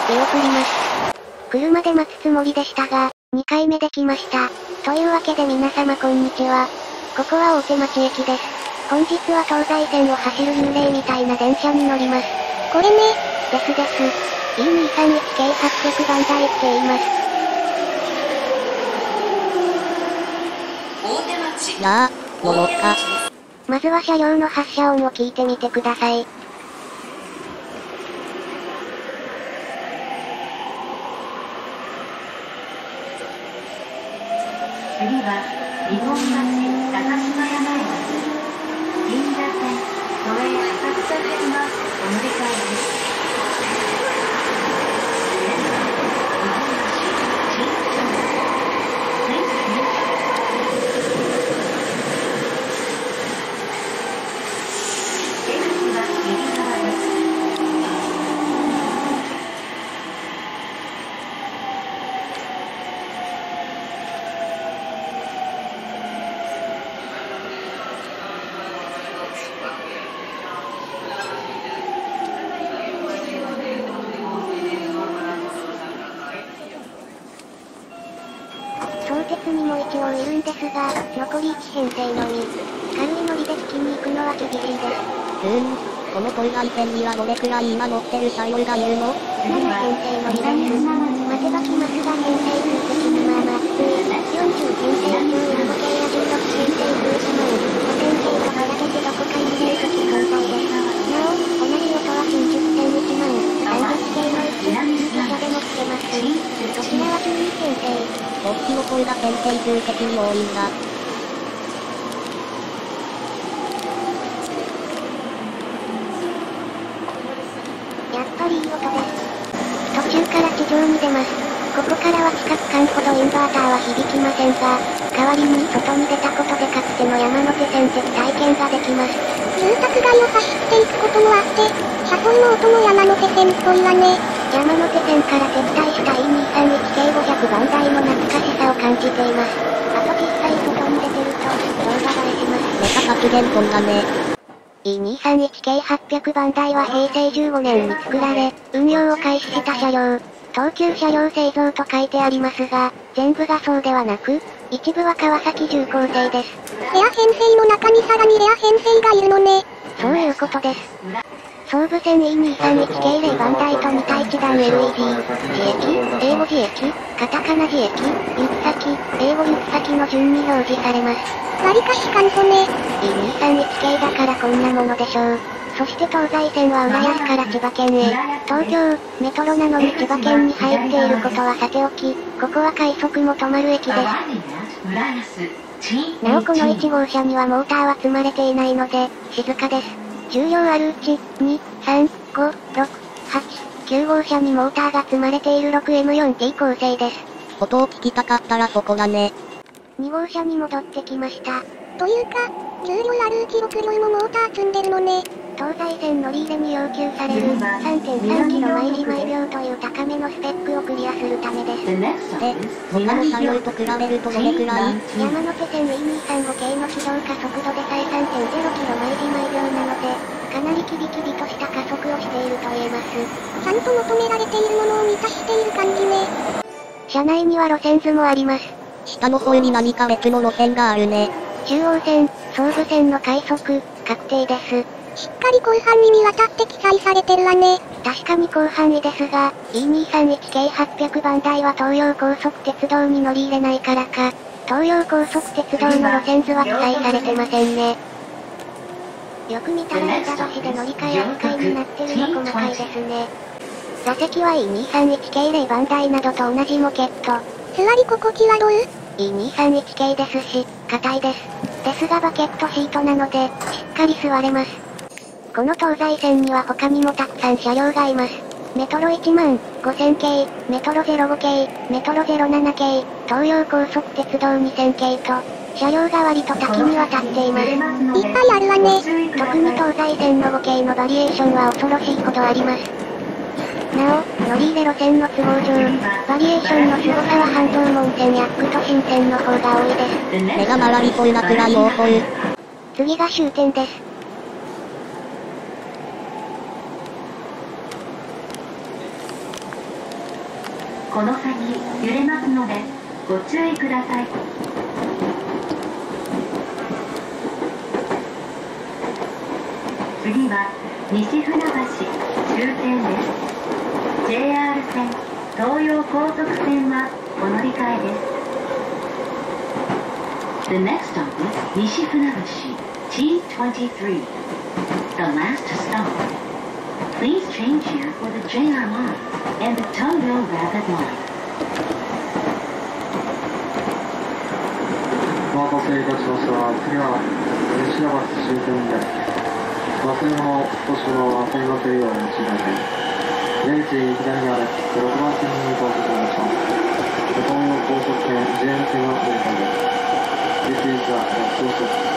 見送ります。車で待つつもりでしたが、2回目で来ました。というわけで皆様こんにちは。ここは大手町駅です。本日は東西線を走る幽霊みたいな電車に乗ります。 これね。 です。E231 系800番台って言います。 大手町。 やあ、乗ろうか。 まずは車両の発車音を聞いてみてください。 次は、日本橋、高島屋前町、銀座線、都営浅草線のお乗り換えです。 相鉄にも一応いるんですが、残り1編成のみ。軽い乗りで月に行くのは厳しいです。 この東西線にはどれくらい今乗ってる車両がいるの？ まだ編成乗りです。待てば来ますが編成数的にまあまあ低い。40編成中15系や16編成数1万、5編成とばらけてどこかにいる好き存在です。なお、同じ音は新宿線1万、30系のうち、自社でも聞けます。こちらは12編成。 こっちの方が編成数的に多いんだ。 やっぱりいい音です。途中から地上に出ます。ここからは近く間ほどインバーターは響きませんが、代わりに外に出たことでかつての山手線的体験ができます。 住宅街を走っていくこともあって、車窓の音も山手線っぽいわね。 山手線から撤退した E231 系500番台の懐かしさを感じています。あと実際外に出てると、動画映えします。 メタ発電トンだね。 E231 系800番台は平成15年に作られ、運用を開始した車両。東急車両製造と書いてありますが、全部がそうではなく、一部は川崎重工製です。 レア編成の中にさらにレア編成がいるのね。 そういうことです。総武線 E231 系0番台と2対1段 LED、自駅、英語自駅、カタカナ自駅、行き先、英語行き先の順に表示されます。 割かし簡素ね。 E231 系だからこんなものでしょう。そして東西線は浦安から千葉県へ。東京、メトロなのに千葉県に入っていることはさておき、ここは快速も止まる駅です。なおこの1号車にはモーターは積まれていないので、静かです。重量あるうち、2、3、5、6、8、9号車にモーターが積まれている 6M4T 構成です。 音を聞きたかったらそこだね。 2号車に戻ってきました。 というか、重量あるうち6両もモーター積んでるのね。 東西線乗り入れに要求される 3.3 キロマイリ毎秒という高めのスペックをクリアするためです。 で、他の車両と比べるとどれくらい？ 山手線 E235 系の起動加速度でさえ 3.0 キロマイリ毎秒なので、かなりキビキビとした加速をしていると言えます。 ちゃんと求められているものを満たしている感じね。 車内には路線図もあります。 下の方に何か別の路線があるね。 中央線、総武線の快速、確定です。 しっかり広範囲にわたって記載されてるわね。 確かに広範囲ですが、E231 系800番台は東洋高速鉄道に乗り入れないからか、東洋高速鉄道の路線図は記載されてませんね。よく見たら板橋で乗り換え扱いになってるの細かいですね。座席は E231 系0番台などと同じモケット。 座り心地はどう？ E231 系ですし、硬いです。ですがバケットシートなので、しっかり座れます。この東西線には他にもたくさん車両がいます。メトロ1万5000系、メトロ05系、メトロ07系、東洋高速鉄道2000系と、車両が割と多岐にわたっています。 いっぱいあるわね。 特に東西線の5系のバリエーションは恐ろしいほどあります。なお、乗り入れ路線の都合上、バリエーションの凄さは半蔵門線や副都心線の方が多いです。 目が回りそうなくらい多い。 次が終点です。 この先揺れますのでご注意ください。次は西船橋終点です。 JR 線東葉高速線はお乗り換えです。 The next stop is 西船橋 T23. The last stop. Please change here for the JR line and the Toyo Rapid line. お待たせいたしました。次は西船橋終点です。忘れ物、少しの忘れませんようにお注意ください。出口左にある6番線に到着しました。東葉高速線 JR 線の乗り換えです。This is the station.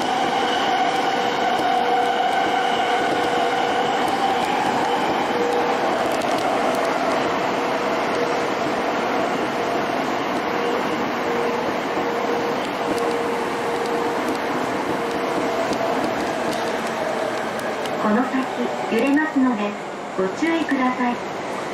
この先揺れますのでご注意ください。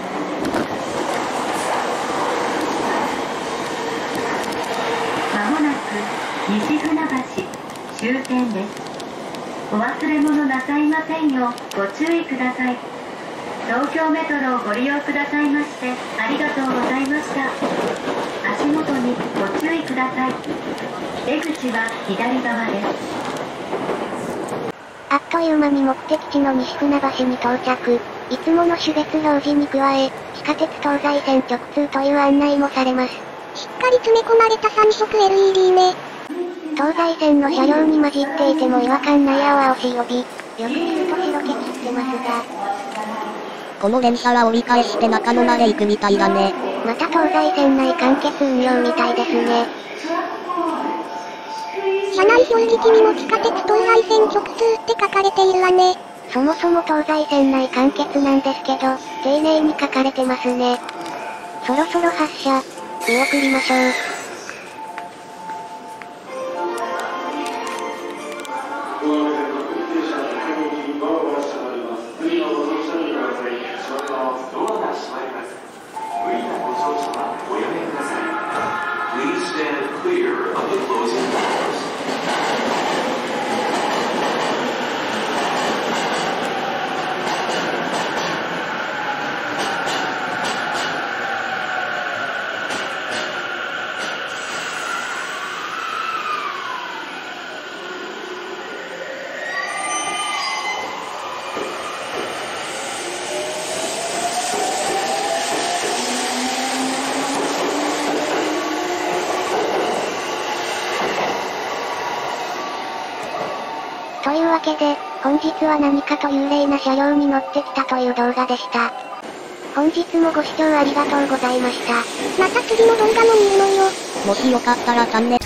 まもなく西船橋終点です。お忘れ物なさいませんようご注意ください。東京メトロをご利用くださいましてありがとうございました。足元にご注意ください。出口は左側です。 あっという間に目的地の西船橋に到着。いつもの種別表示に加え、地下鉄東西線直通という案内もされます。 しっかり詰め込まれた3色 LED ね。 東西線の車両に混じっていても違和感ない青々しい帯。よく見ると白け散ってますが。 この電車は折り返して中野まで行くみたいだね。 また東西線内完結運用みたいですね。 車内表示器にも地下鉄東西線直通って書かれているわね。 そもそも東西線内完結なんですけど、丁寧に書かれてますね。そろそろ発車、見送りましょう。というわけで、本日は何かと幽霊な車両に乗ってきたという動画でした。本日もご視聴ありがとうございました。 また次の動画も見るのよ。 もしよかったらチャンネル